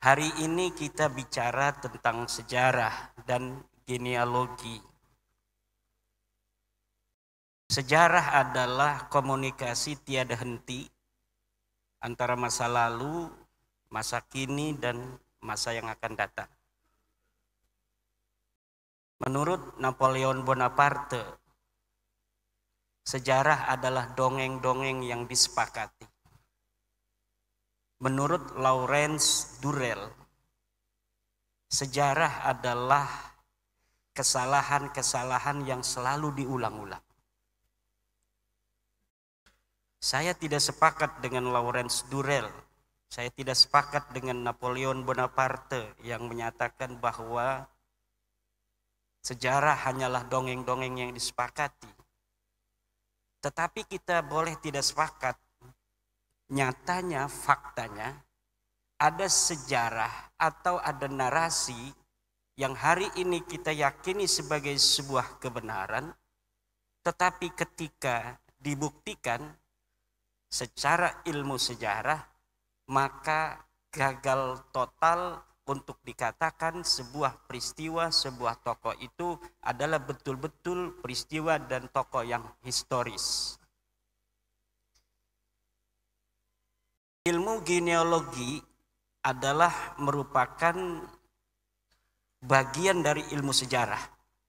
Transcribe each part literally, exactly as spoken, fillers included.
Hari ini kita bicara tentang sejarah dan genealogi. Sejarah adalah komunikasi tiada henti antara masa lalu, masa kini, dan masa yang akan datang. Menurut Napoleon Bonaparte, sejarah adalah dongeng-dongeng yang disepakati. Menurut Lawrence Durrell, sejarah adalah kesalahan-kesalahan yang selalu diulang-ulang. Saya tidak sepakat dengan Lawrence Durrell. Saya tidak sepakat dengan Napoleon Bonaparte yang menyatakan bahwa sejarah hanyalah dongeng-dongeng yang disepakati. Tetapi kita boleh tidak sepakat. Nyatanya, faktanya, ada sejarah atau ada narasi yang hari ini kita yakini sebagai sebuah kebenaran, tetapi ketika dibuktikan secara ilmu sejarah, maka gagal total untuk dikatakan sebuah peristiwa, sebuah tokoh itu adalah betul-betul peristiwa dan tokoh yang historis. Ilmu genealogi adalah merupakan bagian dari ilmu sejarah.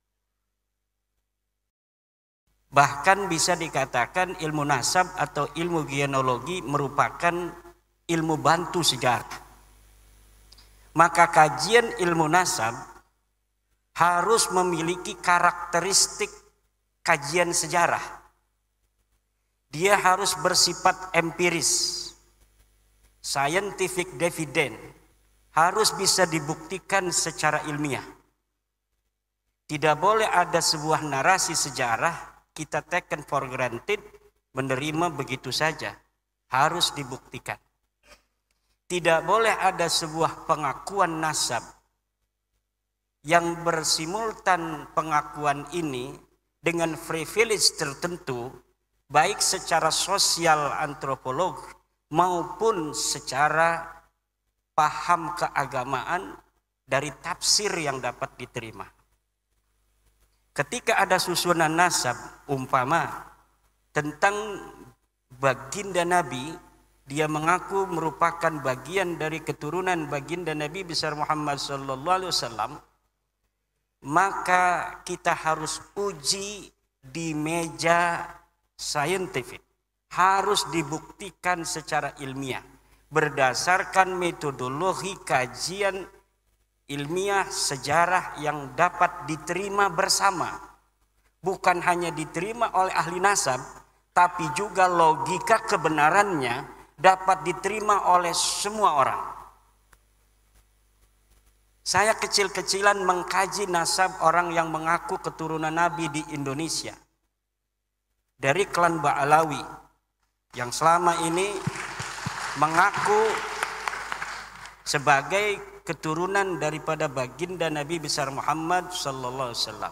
Bahkan bisa dikatakan ilmu nasab atau ilmu genealogi merupakan ilmu bantu sejarah. Maka kajian ilmu nasab harus memiliki karakteristik kajian sejarah. Dia harus bersifat empiris. Scientific dividend harus bisa dibuktikan secara ilmiah. Tidak boleh ada sebuah narasi sejarah kita taken for granted, menerima begitu saja. Harus dibuktikan. Tidak boleh ada sebuah pengakuan nasab yang bersimultan pengakuan ini dengan privilege tertentu, baik secara sosial antropolog maupun secara paham keagamaan dari tafsir yang dapat diterima. Ketika ada susunan nasab umpama tentang baginda Nabi, dia mengaku merupakan bagian dari keturunan baginda Nabi besar Muhammad sallallahu alaihi wasallam, maka kita harus uji di meja saintifik. Harus dibuktikan secara ilmiah berdasarkan metodologi kajian ilmiah sejarah yang dapat diterima bersama. Bukan hanya diterima oleh ahli nasab, tapi juga logika kebenarannya dapat diterima oleh semua orang. Saya kecil-kecilan mengkaji nasab orang yang mengaku keturunan Nabi di Indonesia. Dari klan Ba'alawi yang selama ini mengaku sebagai keturunan daripada baginda Nabi besar Muhammad sallallahu alaihi wasallam.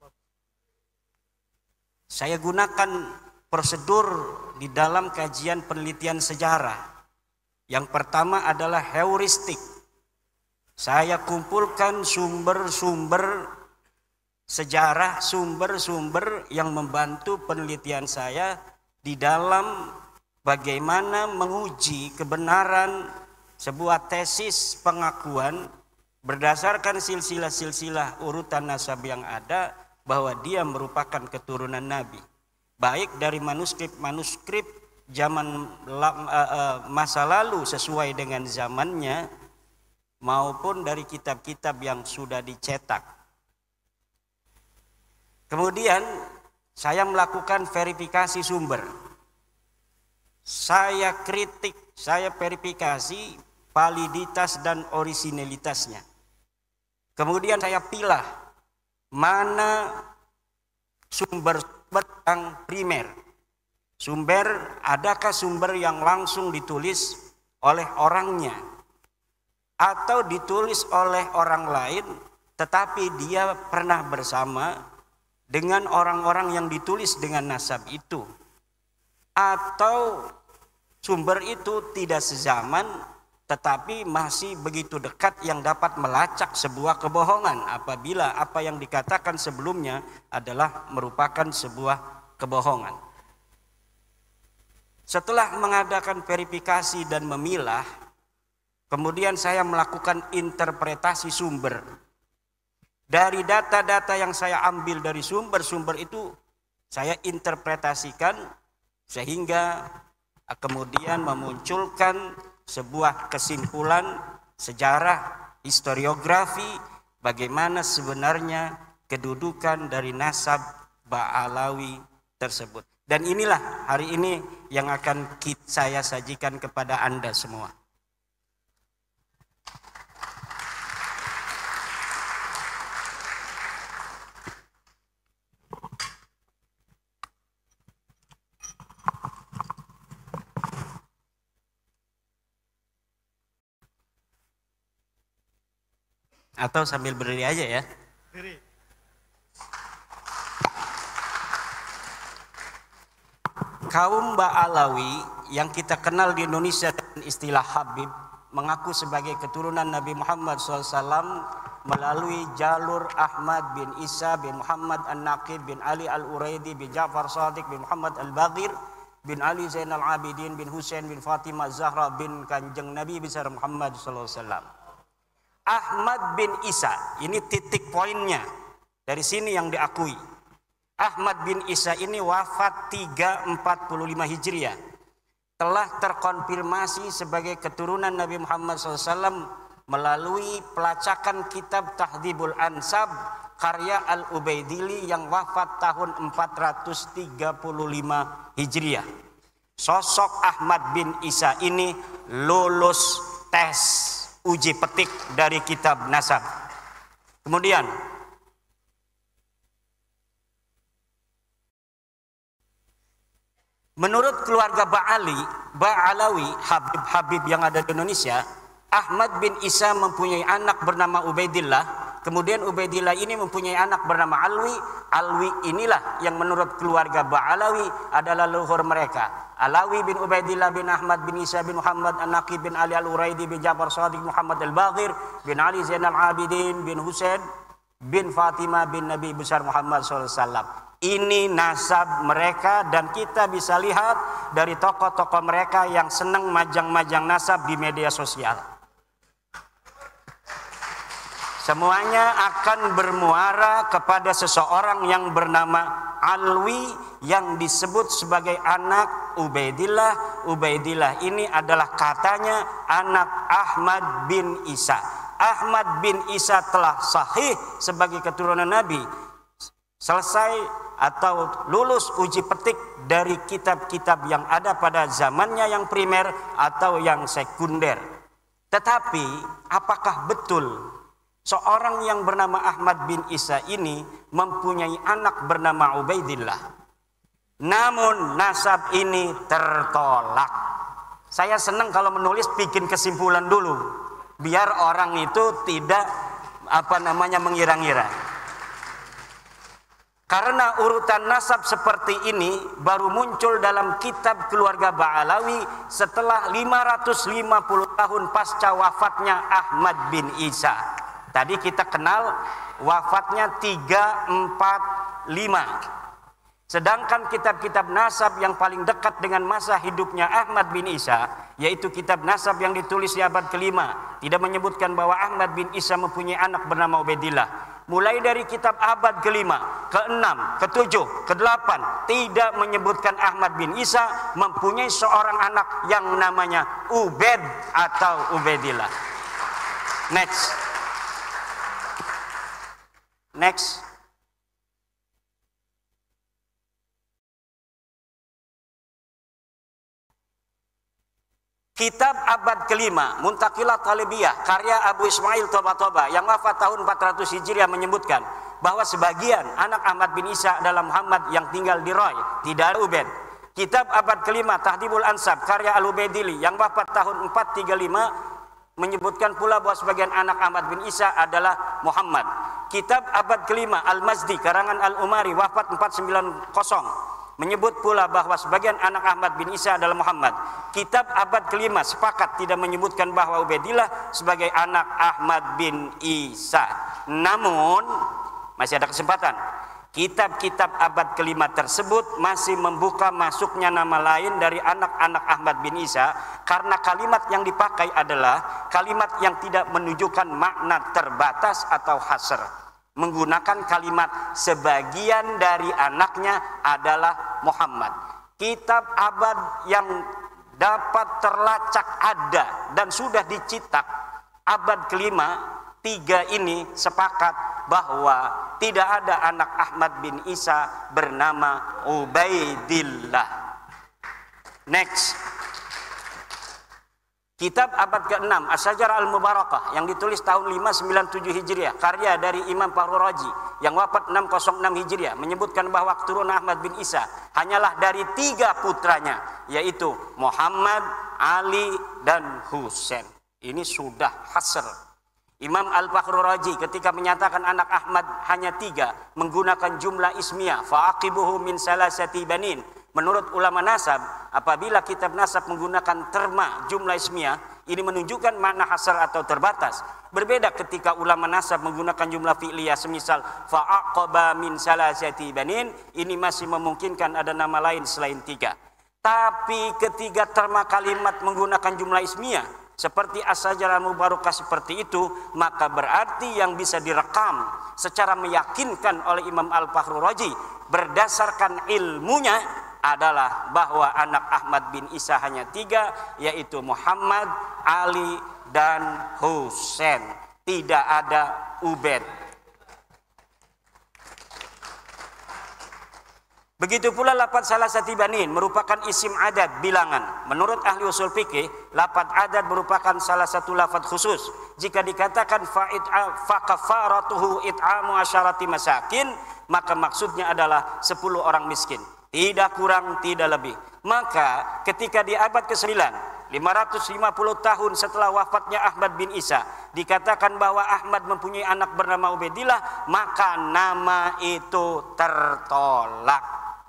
Saya gunakan prosedur di dalam kajian penelitian sejarah. Yang pertama adalah heuristik. Saya kumpulkan sumber-sumber sejarah, sumber-sumber yang membantu penelitian saya di dalam bagaimana menguji kebenaran sebuah tesis pengakuan berdasarkan silsilah-silsilah urutan nasab yang ada bahwa dia merupakan keturunan Nabi. Baik dari manuskrip-manuskrip zaman masa lalu sesuai dengan zamannya maupun dari kitab-kitab yang sudah dicetak. Kemudian saya melakukan verifikasi sumber. Saya kritik, saya verifikasi validitas dan orisinalitasnya. Kemudian saya pilah mana sumber-sumber yang primer. Sumber, adakah sumber yang langsung ditulis oleh orangnya atau ditulis oleh orang lain tetapi dia pernah bersama dengan orang-orang yang ditulis dengan nasab itu, atau sumber itu tidak sezaman tetapi masih begitu dekat yang dapat melacak sebuah kebohongan apabila apa yang dikatakan sebelumnya adalah merupakan sebuah kebohongan. Setelah mengadakan verifikasi dan memilah, kemudian saya melakukan interpretasi sumber. Dari data-data yang saya ambil dari sumber-sumber itu, saya interpretasikan sehingga kemudian memunculkan sebuah kesimpulan sejarah historiografi bagaimana sebenarnya kedudukan dari nasab Ba'alawi tersebut. Dan inilah hari ini yang akan saya sajikan kepada Anda semua. Atau sambil berdiri aja ya. Berdiri. Kaum Ba'alawi yang kita kenal di Indonesia dengan istilah Habib mengaku sebagai keturunan Nabi Muhammad shallallahu alaihi wasallam melalui jalur Ahmad bin Isa bin Muhammad An-Naqib bin Ali Al-Uraidi bin Ja'far Shadiq bin Muhammad Al-Baghir bin Ali Zainal Abidin bin Husain bin Fatimah Zahra bin Kanjeng Nabi besar Muhammad shallallahu alaihi wasallam. Ahmad bin Isa, ini titik poinnya. Dari sini yang diakui. Ahmad bin Isa ini wafat tiga ratus empat puluh lima Hijriah. Telah terkonfirmasi sebagai keturunan Nabi Muhammad shallallahu alaihi wasallam melalui pelacakan kitab Tahdhibul Ansab karya Al-Ubaidili yang wafat tahun empat ratus tiga puluh lima Hijriah. Sosok Ahmad bin Isa ini lulus tes uji petik dari kitab nasab. Kemudian menurut keluarga Ba'ali, Ba'alawi, Habib-Habib yang ada di Indonesia, Ahmad bin Isa mempunyai anak bernama Ubaidillah. Kemudian Ubaidillah ini mempunyai anak bernama Alwi. Alwi inilah yang menurut keluarga Ba'alawi adalah leluhur mereka. Alawi bin Ubaidillah bin Ahmad bin Isa bin Muhammad An-Naqib bin Ali Al-Uraidi bin Ja'far Shadiq Muhammad Al-Baghir bin Ali Zainal Abidin bin Husain bin Fatimah bin Nabi besar Muhammad shallallahu alaihi wasallam. Ini nasab mereka dan kita bisa lihat dari tokoh-tokoh mereka yang senang majang-majang nasab di media sosial. Semuanya akan bermuara kepada seseorang yang bernama Alwi yang disebut sebagai anak Ubaidillah. Ubaidillah ini adalah katanya anak Ahmad bin Isa. Ahmad bin Isa telah sahih sebagai keturunan Nabi. Selesai atau lulus uji petik dari kitab-kitab yang ada pada zamannya yang primer atau yang sekunder. Tetapi apakah betul seorang yang bernama Ahmad bin Isa ini mempunyai anak bernama Ubaidillah? Namun nasab ini tertolak. Saya senang kalau menulis bikin kesimpulan dulu, biar orang itu tidak apa namanya mengira-ngira. Karena urutan nasab seperti ini baru muncul dalam kitab keluarga Ba'alawi setelah lima ratus lima puluh tahun pasca wafatnya Ahmad bin Isa. Tadi kita kenal wafatnya tiga ratus empat puluh lima. Sedangkan kitab-kitab nasab yang paling dekat dengan masa hidupnya Ahmad bin Isa, yaitu kitab nasab yang ditulis di abad kelima, tidak menyebutkan bahwa Ahmad bin Isa mempunyai anak bernama Ubaidillah. Mulai dari kitab abad kelima, keenam, ketujuh, kedelapan, tidak menyebutkan Ahmad bin Isa mempunyai seorang anak yang namanya Ubaid atau Ubaidillah. Next. Next. Kitab abad kelima, Muntaqilat Talibiyah, karya Abu Ismail Toba-Toba yang wafat tahun empat ratus Hijriah menyebutkan bahwa sebagian anak Ahmad bin Isa adalah Muhammad yang tinggal di Roy, tidak ada Ubaid. Kitab abad kelima, Tahdhibul Ansab, karya Al-Ubaidili yang wafat tahun empat ratus tiga puluh lima menyebutkan pula bahwa sebagian anak Ahmad bin Isa adalah Muhammad. Kitab abad kelima, Al-Mazdi, karangan Al-Umari, wafat empat ratus sembilan puluh menyebut pula bahwa sebagian anak Ahmad bin Isa adalah Muhammad. Kitab abad kelima sepakat tidak menyebutkan bahwa Ubaidillah sebagai anak Ahmad bin Isa. Namun masih ada kesempatan. Kitab-kitab abad kelima tersebut masih membuka masuknya nama lain dari anak-anak Ahmad bin Isa, karena kalimat yang dipakai adalah kalimat yang tidak menunjukkan makna terbatas atau hasr. Menggunakan kalimat sebagian dari anaknya adalah Muhammad. Kitab abad yang dapat terlacak ada dan sudah dicetak abad kelima, tiga ini sepakat bahwa tidak ada anak Ahmad bin Isa bernama Ubaidillah. Next. Kitab abad keenam Asy-Syajarah Al-Mubarakah yang ditulis tahun lima ratus sembilan puluh tujuh Hijriah, karya dari Imam Fakhrur Razi yang wafat enam ratus enam Hijriah, menyebutkan bahwa keturunan Ahmad bin Isa hanyalah dari tiga putranya, yaitu Muhammad, Ali, dan Husain. Ini sudah hasr. Imam Al-Fakhrur Razi ketika menyatakan anak Ahmad hanya tiga menggunakan jumlah ismiyah, fa'aqibuhu min salasati banin. Menurut ulama nasab, apabila kitab nasab menggunakan terma jumlah ismiyah, ini menunjukkan makna hasar atau terbatas. Berbeda ketika ulama nasab menggunakan jumlah fi'liyah, semisal fa'aqaba min salasati banin, ini masih memungkinkan ada nama lain selain tiga. Tapi ketika terma kalimat menggunakan jumlah ismiyah, seperti Asy-Syajarah Al-Mubarakah seperti itu, maka berarti yang bisa direkam secara meyakinkan oleh Imam Al-Fakhrur Razi berdasarkan ilmunya adalah bahwa anak Ahmad bin Isa hanya tiga, yaitu Muhammad, Ali, dan Husain. Tidak ada Ubaid. Begitu pula lafaz salasati banin merupakan isim adad bilangan. Menurut ahli usul fikih, lafaz adad merupakan salah satu lafaz khusus. Jika dikatakan fa kafaratuhu it'amu asyarati masakin, maka maksudnya adalah sepuluh orang miskin. Tidak kurang, tidak lebih. Maka ketika di abad kesembilan, lima ratus lima puluh tahun setelah wafatnya Ahmad bin Isa, dikatakan bahwa Ahmad mempunyai anak bernama Ubaidillah, maka nama itu tertolak.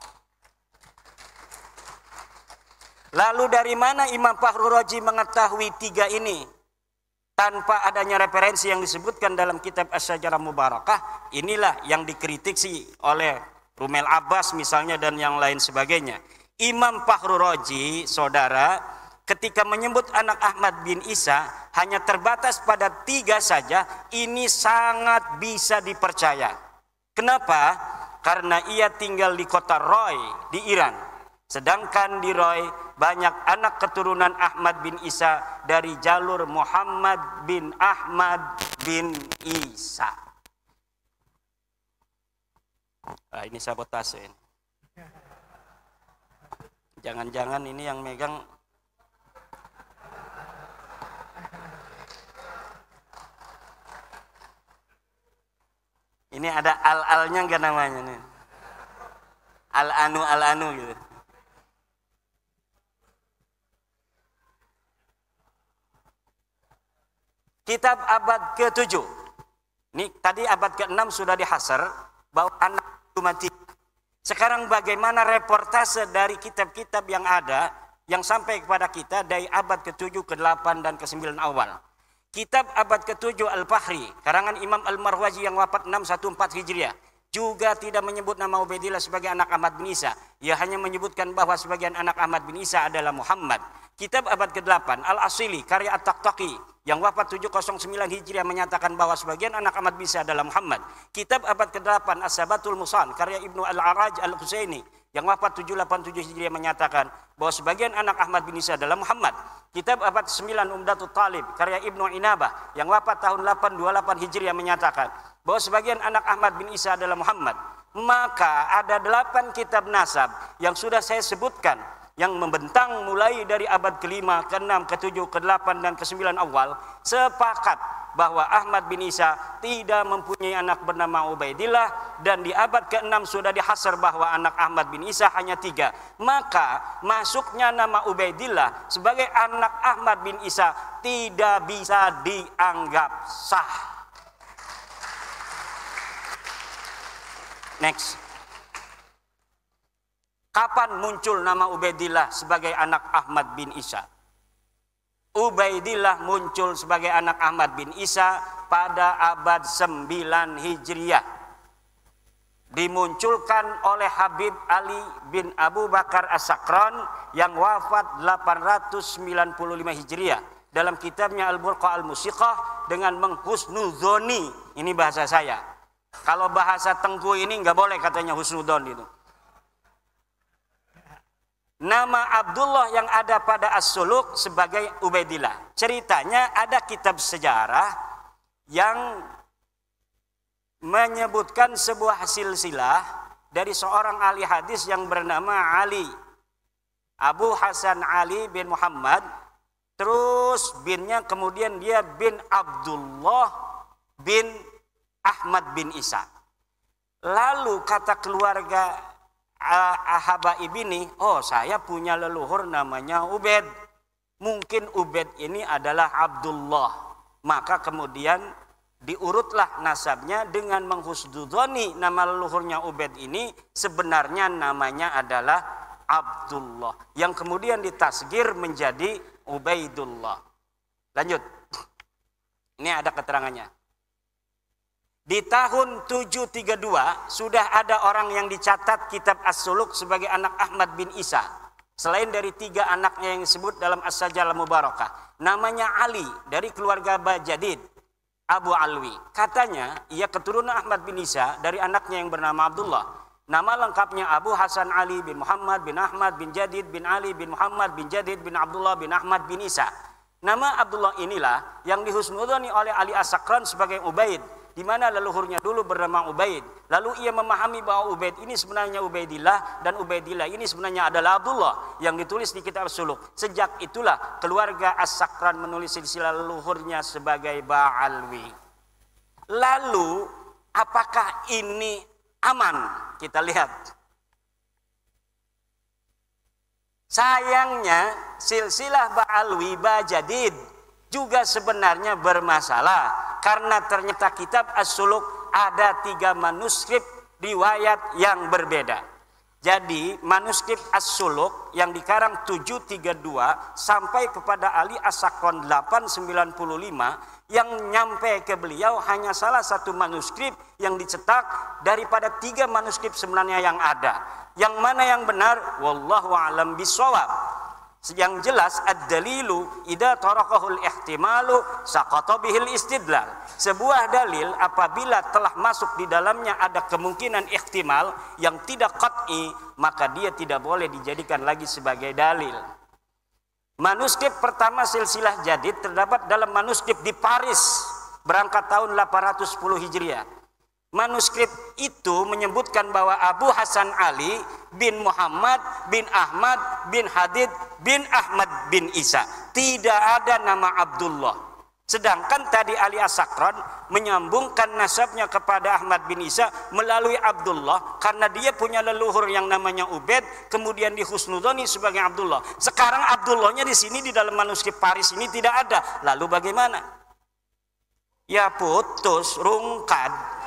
Lalu dari mana Imam Fakhrur Razi mengetahui tiga ini? Tanpa adanya referensi yang disebutkan dalam kitab Asy-Syajarah Mubarakah, inilah yang dikritisi oleh Rumel Abbas misalnya dan yang lain sebagainya. Imam Fakhrur Razi, saudara, ketika menyebut anak Ahmad bin Isa hanya terbatas pada tiga saja, ini sangat bisa dipercaya. Kenapa? Karena ia tinggal di kota Roy di Iran. Sedangkan di Roy banyak anak keturunan Ahmad bin Isa dari jalur Muhammad bin Ahmad bin Isa. Nah, ini sabotase. Jangan-jangan ini yang megang ini ada al-alnya enggak namanya nih? Al-anu al-anu gitu. Kitab abad ketujuh. Ini tadi abad keenam sudah dihasar bahwa anak itu mati. Sekarang bagaimana reportase dari kitab-kitab yang ada yang sampai kepada kita dari abad ketujuh, kedelapan dan kesembilan awal. Kitab abad ketujuh Al-Fahri, karangan Imam Al-Marwazi yang wafat enam ratus empat belas Hijriah, juga tidak menyebut nama Ubaidillah sebagai anak Ahmad bin Isa. Ia hanya menyebutkan bahwa sebagian anak Ahmad bin Isa adalah Muhammad. Kitab abad kedelapan Al-Asili, karya At-Taqtaqi yang wafat tujuh ratus sembilan Hijriah menyatakan bahwa sebagian anak Ahmad bin Isa adalah Muhammad. Kitab abad kedelapan As-Sabatul Musan, karya Ibnu Al-Araj Al-Husaini yang wafat tujuh ratus delapan puluh tujuh Hijriah menyatakan bahwa sebagian anak Ahmad bin Isa adalah Muhammad. Kitab abad sembilan Umdatul Talib, karya Ibnu Inabah yang wafat tahun delapan ratus dua puluh delapan Hijriah menyatakan bahwa sebagian anak Ahmad bin Isa adalah Muhammad. Maka ada delapan kitab nasab yang sudah saya sebutkan yang membentang mulai dari abad kelima, keenam, ketujuh, kedelapan dan kesembilan awal sepakat bahwa Ahmad bin Isa tidak mempunyai anak bernama Ubaidillah, dan di abad keenam sudah dihasar bahwa anak Ahmad bin Isa hanya tiga. Maka masuknya nama Ubaidillah sebagai anak Ahmad bin Isa tidak bisa dianggap sah. Next. Kapan muncul nama Ubaidillah sebagai anak Ahmad bin Isa? Ubaidillah muncul sebagai anak Ahmad bin Isa pada abad sembilan Hijriah. Dimunculkan oleh Habib Ali bin Abu Bakar As-Sakran yang wafat delapan ratus sembilan puluh lima Hijriah. Dalam kitabnya Al-Burqa Al-Musiqah dengan menghusnuzoni, ini bahasa saya. Kalau bahasa Tengku ini nggak boleh katanya husnudon itu. Nama Abdullah yang ada pada As-Suluk sebagai Ubaidillah. Ceritanya ada kitab sejarah yang menyebutkan sebuah silsilah dari seorang ahli hadis yang bernama Ali, Abu Hasan Ali bin Muhammad, terus binnya kemudian dia bin Abdullah bin Ahmad bin Isa. Lalu kata keluarga Habaib ini, oh saya punya leluhur namanya Ubaid, mungkin Ubaid ini adalah Abdullah. Maka kemudian diurutlah nasabnya dengan menghusnudoni nama leluhurnya Ubaid ini sebenarnya namanya adalah Abdullah, yang kemudian ditasgir menjadi Ubaidullah. Lanjut, ini ada keterangannya. Di tahun tujuh tiga dua sudah ada orang yang dicatat kitab As-Suluk sebagai anak Ahmad bin Isa. Selain dari tiga anaknya yang disebut dalam As-Sajalah Mubarakah. Namanya Ali dari keluarga Bajadid Abu Alwi. Katanya ia keturunan Ahmad bin Isa dari anaknya yang bernama Abdullah. Nama lengkapnya Abu Hasan Ali bin Muhammad bin Ahmad bin Jadid bin Ali bin Muhammad bin Jadid bin Abdullah bin Ahmad bin Isa. Nama Abdullah inilah yang dihusnudoni oleh Ali As-Sakran sebagai Ubaid, di mana leluhurnya dulu bernama Ubaid. Lalu ia memahami bahwa Ubaid ini sebenarnya Ubaidillah dan Ubaidillah ini sebenarnya adalah Abdullah yang ditulis di kitab As-Suluk. Sejak itulah keluarga As-Sakran menulis silsilah leluhurnya sebagai Ba'alwi. Lalu apakah ini aman? Kita lihat. Sayangnya silsilah Ba'alwi Bajadid juga sebenarnya bermasalah, karena ternyata kitab As-Suluk ada tiga manuskrip riwayat yang berbeda. Jadi manuskrip As-Suluk yang dikarang tujuh tiga dua sampai kepada Ali As-Sakran delapan sembilan lima, yang nyampe ke beliau hanya salah satu manuskrip yang dicetak daripada tiga manuskrip sebenarnya yang ada. Yang mana yang benar? Wallahu a'lam bishawab. Yang jelas ad-dalilu idza tarakahul ihtimalu saqata bihil istidlal. Sebuah dalil apabila telah masuk di dalamnya ada kemungkinan ihtimal yang tidak qat'i, maka dia tidak boleh dijadikan lagi sebagai dalil. Manuskrip pertama silsilah Jadid terdapat dalam manuskrip di Paris berangkat tahun delapan ratus sepuluh Hijriah. Manuskrip itu menyebutkan bahwa Abu Hasan Ali bin Muhammad bin Ahmad bin Hadid bin Ahmad bin Isa. Tidak ada nama Abdullah. Sedangkan tadi Ali As-Sakran menyambungkan nasabnya kepada Ahmad bin Isa melalui Abdullah karena dia punya leluhur yang namanya Ubaid, kemudian dihusnudoni sebagai Abdullah. Sekarang Abdullahnya di sini di dalam manuskrip Paris ini tidak ada. Lalu bagaimana? Ya putus, rungkad.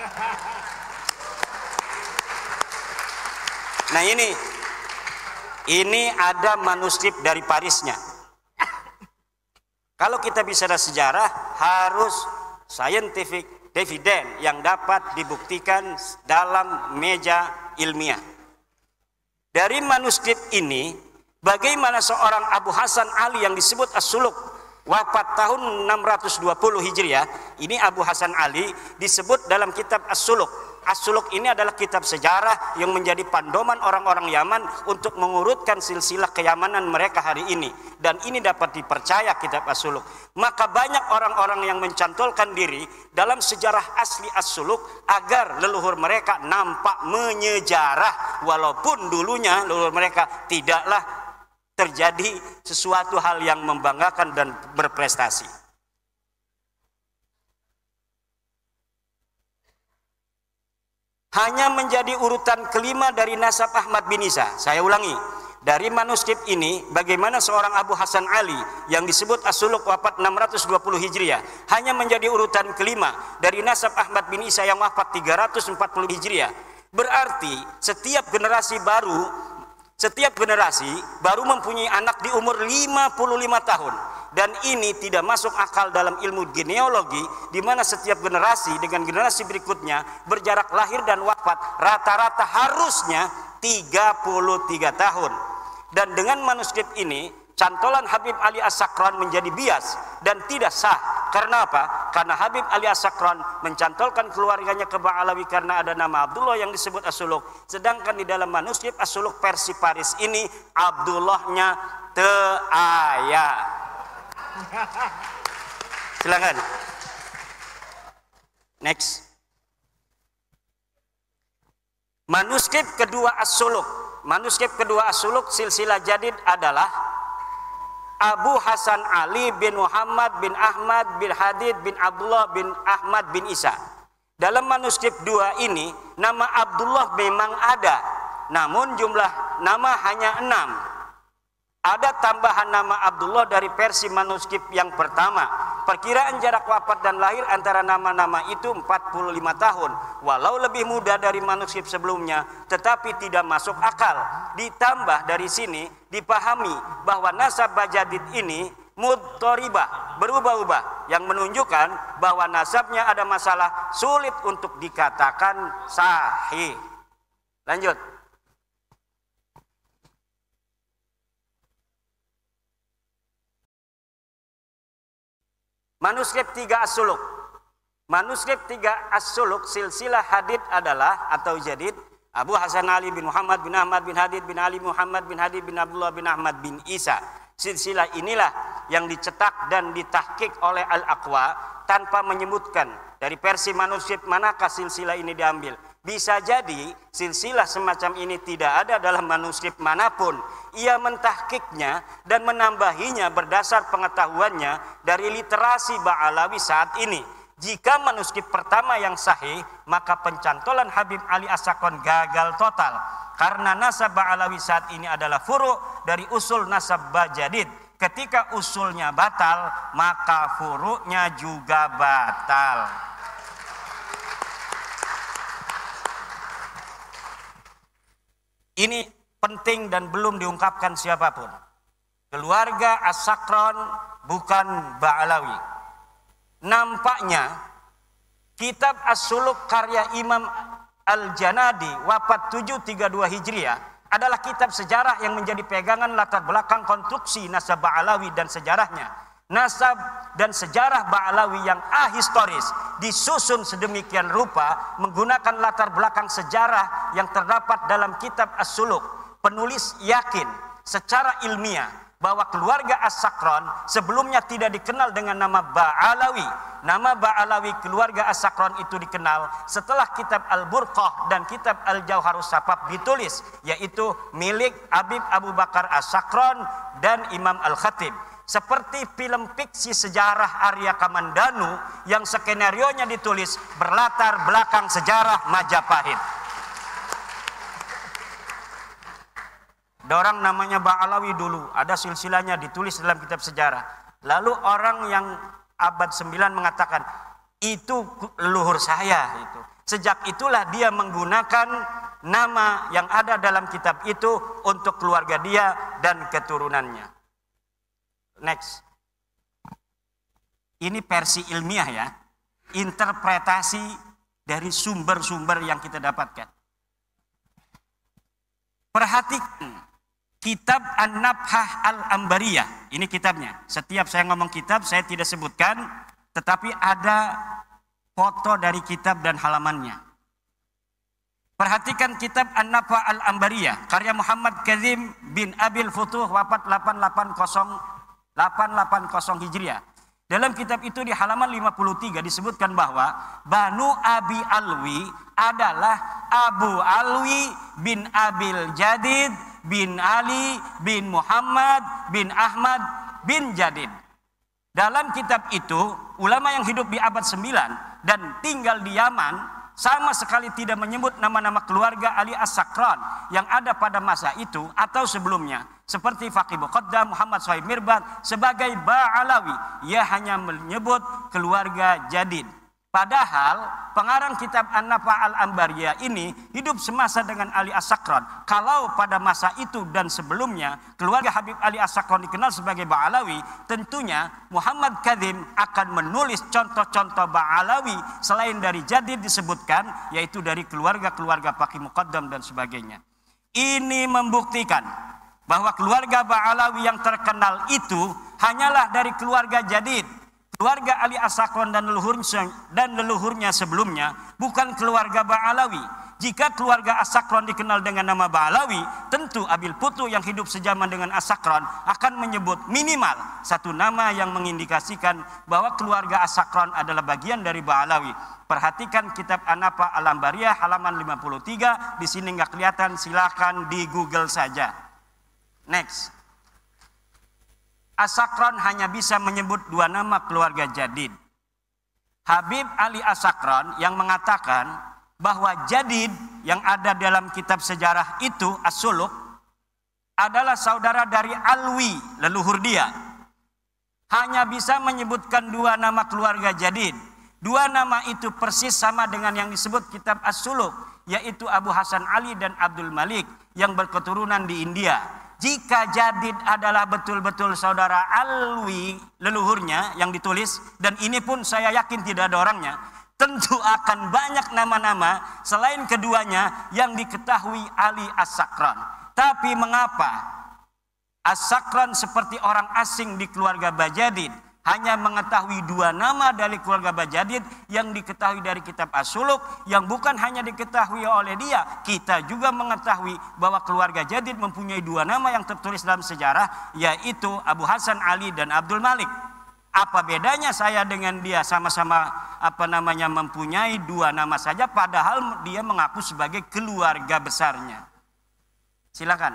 Nah ini ini ada manuskrip dari Parisnya. Kalau kita bicara sejarah harus scientific evidence yang dapat dibuktikan dalam meja ilmiah. Dari manuskrip ini, bagaimana seorang Abu Hasan Ali yang disebut As-Suluk wafat tahun enam ratus dua puluh Hijriah. Ini Abu Hasan Ali disebut dalam kitab As-Suluk. As-Suluk ini adalah kitab sejarah yang menjadi pandoman orang-orang Yaman untuk mengurutkan silsilah keyamanan mereka hari ini. Dan ini dapat dipercaya kitab As-Suluk. Maka banyak orang-orang yang mencantolkan diri dalam sejarah asli As-Suluk agar leluhur mereka nampak menyejarah, walaupun dulunya leluhur mereka tidaklah terjadi sesuatu hal yang membanggakan dan berprestasi. Hanya menjadi urutan kelima dari nasab Ahmad bin Isa. Saya ulangi, dari manuskrip ini bagaimana seorang Abu Hasan Ali yang disebut As-Suluk wafat enam ratus dua puluh Hijriah hanya menjadi urutan kelima dari nasab Ahmad bin Isa yang wafat tiga ratus empat puluh Hijriah. Berarti setiap generasi baru Setiap generasi baru mempunyai anak di umur lima puluh lima tahun. Dan ini tidak masuk akal dalam ilmu genealogi, di mana setiap generasi dengan generasi berikutnya berjarak lahir dan wafat rata-rata harusnya tiga puluh tiga tahun. Dan dengan manuskrip ini, cantolan Habib Ali As-Sakran menjadi bias dan tidak sah. Karena apa? Karena Habib Ali As-Sakran mencantolkan keluarganya ke Ba'alawi karena ada nama Abdullah yang disebut As-Suluk. Sedangkan di dalam manuskrip As-Suluk versi Paris ini Abdullahnya te aya. Silakan. Next. Manuskrip kedua As-Suluk. Manuskrip kedua As-Suluk silsilah jadid adalah Abu Hasan Ali bin Muhammad bin Ahmad bin Hadid bin Abdullah bin Ahmad bin Isa. Dalam manuskrip dua ini nama Abdullah memang ada, namun jumlah nama hanya enam. Ada tambahan nama Abdullah dari versi manuskrip yang pertama. Perkiraan jarak wafat dan lahir antara nama-nama itu empat puluh lima tahun. Walau lebih muda dari manuskrip sebelumnya, tetapi tidak masuk akal. Ditambah dari sini dipahami bahwa nasab Bajadid ini mudtoribah, berubah-ubah, yang menunjukkan bahwa nasabnya ada masalah, sulit untuk dikatakan sahih. Lanjut. Manuskrip tiga As-Suluk. Manuskrip tiga As-Suluk silsilah hadid adalah atau jadid Abu Hasan Ali bin Muhammad bin Ahmad bin Hadid bin Ali Muhammad bin Hadid bin Abdullah bin Ahmad bin Isa. Silsilah inilah yang dicetak dan ditahqiq oleh Al-Aqwa tanpa menyebutkan dari versi manuskrip manakah silsilah ini diambil. Bisa jadi silsilah semacam ini tidak ada dalam manuskrip manapun. Ia mentahqiqnya dan menambahinya berdasar pengetahuannya dari literasi Ba'alawi saat ini. Jika manuskrip pertama yang sahih, maka pencantolan Habib Ali As-Sakran gagal total. Karena nasab Ba'alawi saat ini adalah furu' dari usul nasab Bajadid. Ketika usulnya batal, maka furu'nya juga batal. Ini penting dan belum diungkapkan siapapun. Keluarga As-Sakran bukan Ba'alawi. Nampaknya kitab As-Suluk karya Imam Al-Janadi wafat tujuh tiga dua Hijriah adalah kitab sejarah yang menjadi pegangan latar belakang konstruksi nasab Ba'alawi dan sejarahnya. Nasab dan sejarah Ba'alawi yang ahistoris disusun sedemikian rupa menggunakan latar belakang sejarah yang terdapat dalam kitab As-Suluk. Penulis yakin secara ilmiah bahwa keluarga As-Sakran sebelumnya tidak dikenal dengan nama Ba'alawi. Nama Ba'alawi keluarga As-Sakran itu dikenal setelah kitab Al-Burqah dan kitab Al-Jauharus Safaf ditulis, yaitu milik Habib Abu Bakar As-Sakran dan Imam Al-Khatib. Seperti film fiksi sejarah Arya Kamandanu yang skenarionya ditulis berlatar belakang sejarah Majapahit. Ada orang namanya Ba'alawi dulu, ada silsilahnya ditulis dalam kitab sejarah. Lalu orang yang abad sembilan mengatakan, itu leluhur saya itu. Sejak itulah dia menggunakan nama yang ada dalam kitab itu untuk keluarga dia dan keturunannya. Next. Ini versi ilmiah ya. Interpretasi dari sumber-sumber yang kita dapatkan. Perhatikan kitab An-Nabhah Al-Ambariyah. Ini kitabnya. Setiap saya ngomong kitab saya tidak sebutkan, tetapi ada foto dari kitab dan halamannya. Perhatikan kitab An-Nabhah Al-Ambariyah karya Muhammad Kazim bin Abil Futuh wafat delapan delapan puluh Hijriah. Dalam kitab itu di halaman lima puluh tiga disebutkan bahwa Banu Abi Alwi adalah Abu Alwi bin Abil Jadid bin Ali bin Muhammad bin Ahmad bin Jadid. Dalam kitab itu ulama yang hidup di abad sembilan dan tinggal di Yaman sama sekali tidak menyebut nama-nama keluarga Ali As-Sakran yang ada pada masa itu atau sebelumnya. Seperti Faqih Muqaddam Muhammad Sohaib Mirbat sebagai Ba'alawi. Ia hanya menyebut keluarga Jadid. Padahal pengarang kitab An-Nafa Al-Ambariyah ini hidup semasa dengan Ali As-Sakran. Kalau pada masa itu dan sebelumnya keluarga Habib Ali As-Sakran dikenal sebagai Ba'alawi, tentunya Muhammad Kadzim akan menulis contoh-contoh Ba'alawi selain dari Jadid disebutkan, yaitu dari keluarga-keluarga Faqih Muqaddam dan sebagainya. Ini membuktikan bahwa keluarga Ba'alawi yang terkenal itu hanyalah dari keluarga Jadid. Keluarga Ali As-Sakran dan leluhurnya, dan leluhurnya sebelumnya bukan keluarga Ba'alawi. Jika keluarga As-Sakran dikenal dengan nama Ba'alawi, tentu Abil Putu yang hidup sejaman dengan As-Sakran akan menyebut minimal satu nama yang mengindikasikan bahwa keluarga As-Sakran adalah bagian dari Ba'alawi. Perhatikan kitab An-Nafa Al-Ambariyah halaman lima puluh tiga, di sini nggak kelihatan, silakan di Google saja. Next. As-Sakran hanya bisa menyebut dua nama keluarga Jadid. Habib Ali As-Sakran yang mengatakan bahwa Jadid yang ada dalam kitab sejarah itu, As-Suluk, adalah saudara dari Alwi, leluhur dia. Hanya bisa menyebutkan dua nama keluarga Jadid. Dua nama itu persis sama dengan yang disebut kitab As-Suluk, yaitu Abu Hasan Ali dan Abdul Malik yang berketurunan di India. Jika Jadid adalah betul-betul saudara Alwi, leluhurnya yang ditulis, dan ini pun saya yakin tidak ada orangnya, tentu akan banyak nama-nama selain keduanya yang diketahui Ali As-Sakran. Tapi mengapa As-Sakran seperti orang asing di keluarga Bajadid hanya mengetahui dua nama dari keluarga Bajadid yang diketahui dari kitab As-Suluk, yang bukan hanya diketahui oleh dia, kita juga mengetahui bahwa keluarga Jadid mempunyai dua nama yang tertulis dalam sejarah, yaitu Abu Hasan Ali dan Abdul Malik. Apa bedanya saya dengan dia? Sama-sama apa namanya mempunyai dua nama saja, padahal dia mengaku sebagai keluarga besarnya. Silakan.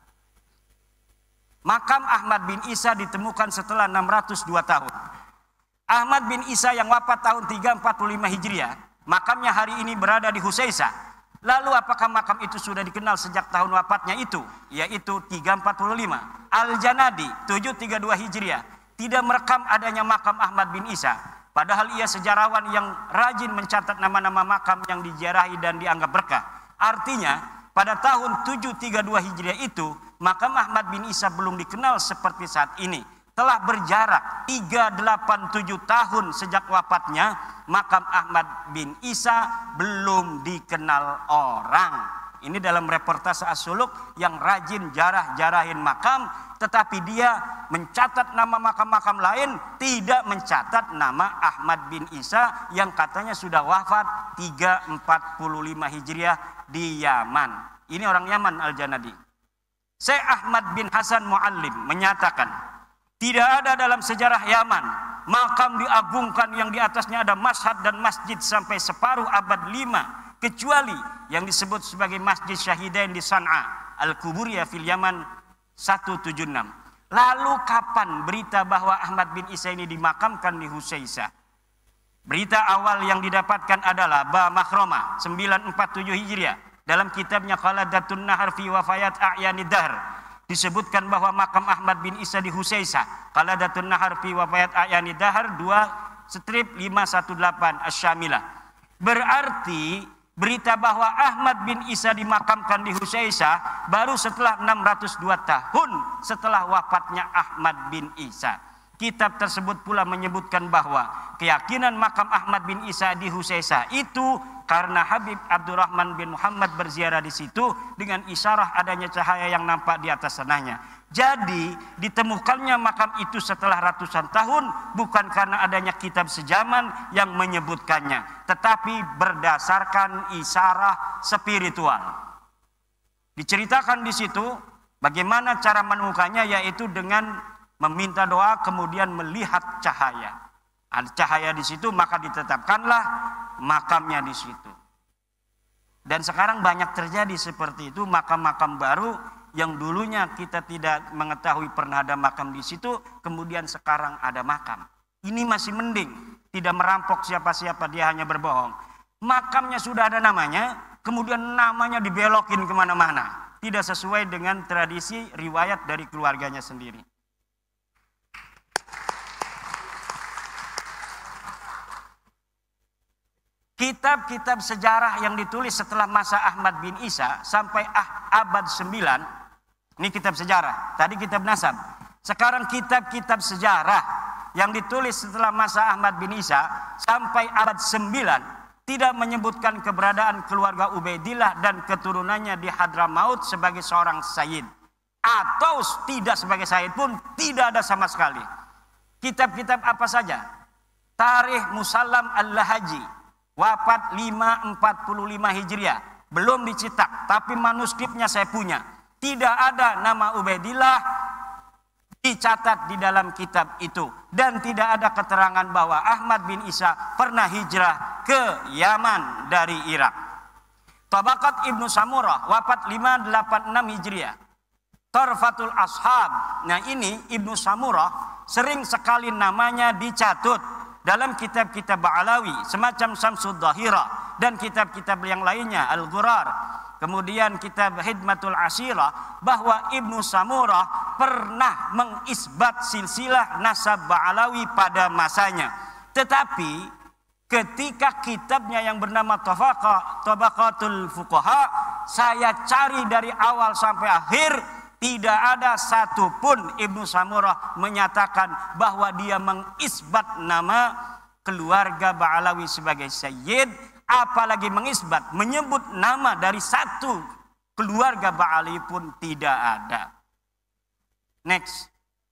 Makam Ahmad bin Isa ditemukan setelah enam ratus dua tahun. Ahmad bin Isa yang wafat tahun tiga ratus empat puluh lima Hijriah, makamnya hari ini berada di Husaisah. Lalu apakah makam itu sudah dikenal sejak tahun wafatnya itu, yaitu tiga ratus empat puluh lima? Al-Janadi tujuh ratus tiga puluh dua Hijriah tidak merekam adanya makam Ahmad bin Isa, padahal ia sejarawan yang rajin mencatat nama-nama makam yang diziarahi dan dianggap berkah. Artinya pada tahun tujuh ratus tiga puluh dua Hijriah itu makam Ahmad bin Isa belum dikenal seperti saat ini. Telah berjarak tiga ratus delapan puluh tujuh tahun sejak wafatnya, makam Ahmad bin Isa belum dikenal orang. Ini dalam reportase As-Suluk yang rajin jarah-jarahin makam, tetapi dia mencatat nama makam-makam lain, tidak mencatat nama Ahmad bin Isa yang katanya sudah wafat tiga ratus empat puluh lima Hijriah di Yaman. Ini orang Yaman, Al-Janadi. Syekh Ahmad bin Hasan Muallim menyatakan, tidak ada dalam sejarah Yaman makam diagungkan yang di atasnya ada mashhad dan masjid sampai separuh abad lima, kecuali yang disebut sebagai Masjid Syahidain di San'a, Al-Kuburiyah fil Yaman seratus tujuh puluh enam. Lalu kapan berita bahwa Ahmad bin Isa ini dimakamkan di Husaisah? Berita awal yang didapatkan adalah Ba Makhromah sembilan ratus empat puluh tujuh Hijriah. Dalam kitabnya Qaladatun Nahar fi Wafayat A'yanid Dahr disebutkan bahwa makam Ahmad bin Isa di Husaisah. Qaladatun Nahar fi Wafayat A'yanid Dahr dua strip lima satu delapan Asy-Syamilah. Berarti berita bahwa Ahmad bin Isa dimakamkan di Husaisah baru setelah enam ratus dua tahun setelah wafatnya Ahmad bin Isa. Kitab tersebut pula menyebutkan bahwa keyakinan makam Ahmad bin Isa di Husaisah itu karena Habib Abdurrahman bin Muhammad berziarah di situ dengan isyarah adanya cahaya yang nampak di atas tanahnya. Jadi ditemukannya makam itu setelah ratusan tahun bukan karena adanya kitab sejaman yang menyebutkannya, tetapi berdasarkan isyarah spiritual. Diceritakan di situ bagaimana cara menemukannya, yaitu dengan meminta doa kemudian melihat cahaya. Ada cahaya di situ maka ditetapkanlah makamnya di situ. Dan sekarang banyak terjadi seperti itu, makam-makam baru yang dulunya kita tidak mengetahui pernah ada makam di situ, kemudian sekarang ada makam. Ini masih mending, tidak merampok siapa-siapa, dia hanya berbohong. Makamnya sudah ada namanya, kemudian namanya dibelokin kemana-mana, tidak sesuai dengan tradisi riwayat dari keluarganya sendiri. kitab-kitab sejarah yang ditulis setelah masa Ahmad bin Isa sampai ah, abad sembilan, ini kitab sejarah, tadi kitab nasab. Sekarang kitab-kitab sejarah yang ditulis setelah masa Ahmad bin Isa sampai abad sembilan tidak menyebutkan keberadaan keluarga Ubaidillah dan keturunannya di Hadramaut sebagai seorang sayyid. Atau tidak sebagai sayyid pun tidak ada sama sekali. Kitab-kitab apa saja? Tarikh Musallam Al-Lahaji, wafat lima empat puluh lima Hijriah, belum dicetak, tapi manuskripnya saya punya. Tidak ada nama Ubaidillah dicatat di dalam kitab itu. Dan tidak ada keterangan bahwa Ahmad bin Isa pernah hijrah ke Yaman dari Irak. Tabaqat Ibnu Samurah, wafat lima delapan enam Hijriah. Tarfatul Ashab. Nah ini Ibnu Samurah sering sekali namanya dicatut dalam kitab-kitab Ba'alawi semacam Samsud Dhahira dan kitab-kitab yang lainnya, Al-Ghurar, kemudian kitab Hidmatul Asirah, bahwa Ibnu Samurah pernah mengisbat silsilah nasab Ba'alawi pada masanya. Tetapi ketika kitabnya yang bernama Tabaqatul Fuqaha saya cari dari awal sampai akhir, tidak ada satupun Ibnu Samurah menyatakan bahwa dia mengisbat nama keluarga Ba'alawi sebagai sayyid, apalagi mengisbat, menyebut nama dari satu keluarga Ba'alawi pun tidak ada. Next.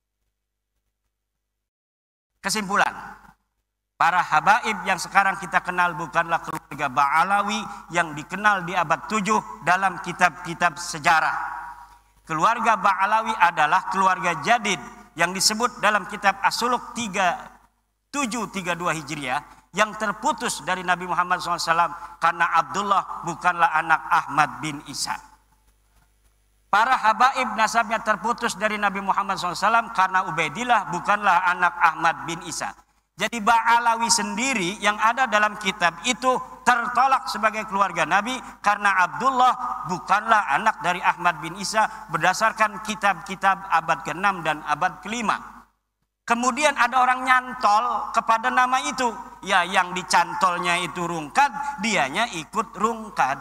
Kesimpulan. Para habaib yang sekarang kita kenal bukanlah keluarga Ba'alawi yang dikenal di abad tujuh dalam kitab-kitab sejarah. Keluarga Ba'alawi adalah keluarga jadid yang disebut dalam kitab As-Suluk tiga tujuh tiga dua Hijriah yang terputus dari Nabi Muhammad shallallahu alaihi wasallam karena Abdullah bukanlah anak Ahmad bin Isa. Para habaib nasabnya terputus dari Nabi Muhammad shallallahu alaihi wasallam karena Ubaidillah bukanlah anak Ahmad bin Isa. Jadi Ba'alawi sendiri yang ada dalam kitab itu tertolak sebagai keluarga Nabi karena Abdullah bukanlah anak dari Ahmad bin Isa berdasarkan kitab-kitab abad keenam dan abad kelima. Kemudian ada orang nyantol kepada nama itu. Ya yang dicantolnya itu rungkad, dianya ikut rungkad.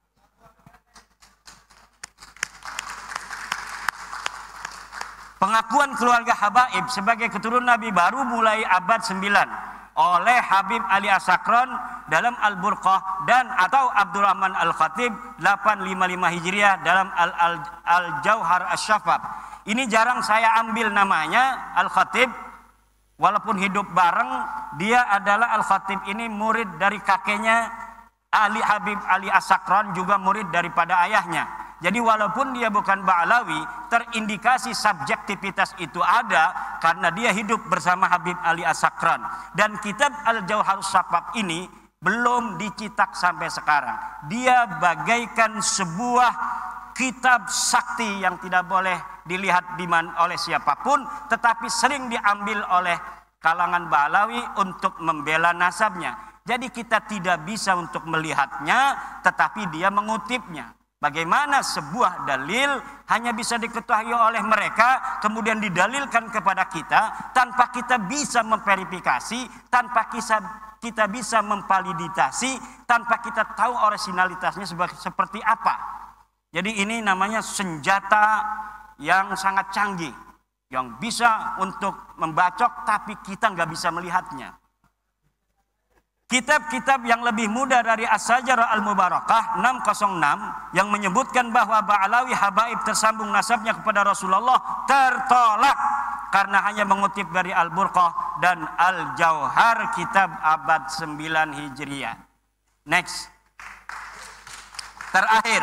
Pengakuan keluarga habaib sebagai keturunan Nabi baru mulai abad sembilan oleh Habib Ali As-Sakran dalam Al-Burqah dan atau Abdurrahman Al-Khatib delapan lima lima Hijriah dalam Al-Jauhar Asy-Syafaf. Ini jarang saya ambil namanya Al-Khatib, walaupun hidup bareng. Dia adalah Al-Khatib ini murid dari kakeknya Ali Habib Ali As-Sakran, juga murid daripada ayahnya. Jadi walaupun dia bukan Ba'alawi, terindikasi subjektivitas itu ada karena dia hidup bersama Habib Ali As-Sakran. Dan kitab Al-Jauhar Asy-Syafaf ini belum dicetak sampai sekarang. Dia bagaikan sebuah kitab sakti yang tidak boleh dilihat diman oleh siapapun, tetapi sering diambil oleh kalangan Ba'alawi untuk membela nasabnya. Jadi kita tidak bisa untuk melihatnya, tetapi dia mengutipnya. Bagaimana sebuah dalil hanya bisa diketahui oleh mereka, kemudian didalilkan kepada kita tanpa kita bisa memverifikasi, tanpa kita, kita bisa memvalidasi, tanpa kita tahu originalitasnya seperti apa. Jadi ini namanya senjata yang sangat canggih, yang bisa untuk membacok tapi kita nggak bisa melihatnya. Kitab-kitab yang lebih muda dari As-Sajarah Al-Mubarakah enam nol enam yang menyebutkan bahwa Ba'alawi habaib tersambung nasabnya kepada Rasulullah tertolak karena hanya mengutip dari Al-Burqah dan Al-Jauhar kitab abad sembilan Hijriah. Next. Terakhir,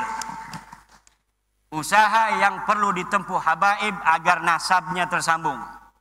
usaha yang perlu ditempuh habaib agar nasabnya tersambung.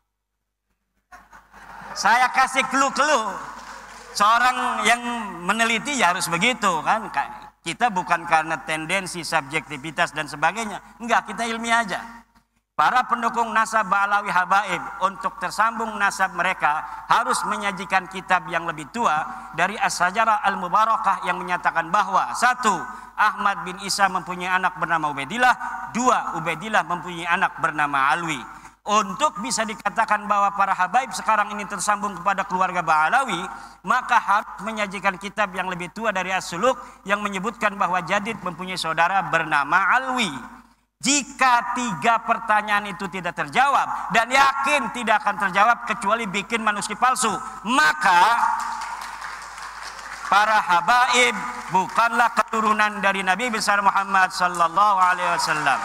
Saya kasih clue-clue. Seorang yang meneliti ya harus begitu kan. Kita bukan karena tendensi subjektivitas dan sebagainya. Enggak, kita ilmiah aja. Para pendukung nasab Ba'alawi habaib untuk tersambung nasab mereka harus menyajikan kitab yang lebih tua dari As-Sajarah Al-Mubarakah yang menyatakan bahwa satu, Ahmad bin Isa mempunyai anak bernama Ubaidillah. Dua, Ubaidillah mempunyai anak bernama Alwi. Untuk bisa dikatakan bahwa para habaib sekarang ini tersambung kepada keluarga Ba'alawi, maka harus menyajikan kitab yang lebih tua dari As-Suluk yang menyebutkan bahwa Jadid mempunyai saudara bernama Alwi. Jika tiga pertanyaan itu tidak terjawab, dan yakin tidak akan terjawab kecuali bikin manuskrip palsu, maka para habaib bukanlah keturunan dari Nabi besar Muhammad sallallahu alaihi wasallam.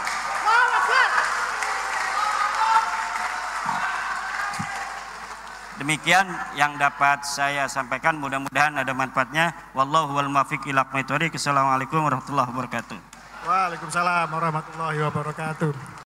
Demikian yang dapat saya sampaikan, mudah-mudahan ada manfaatnya. Wallahu wal muwaffiq ila aqwamit thoriq. Assalamualaikum warahmatullahi wabarakatuh. Waalaikumsalam warahmatullahi wabarakatuh.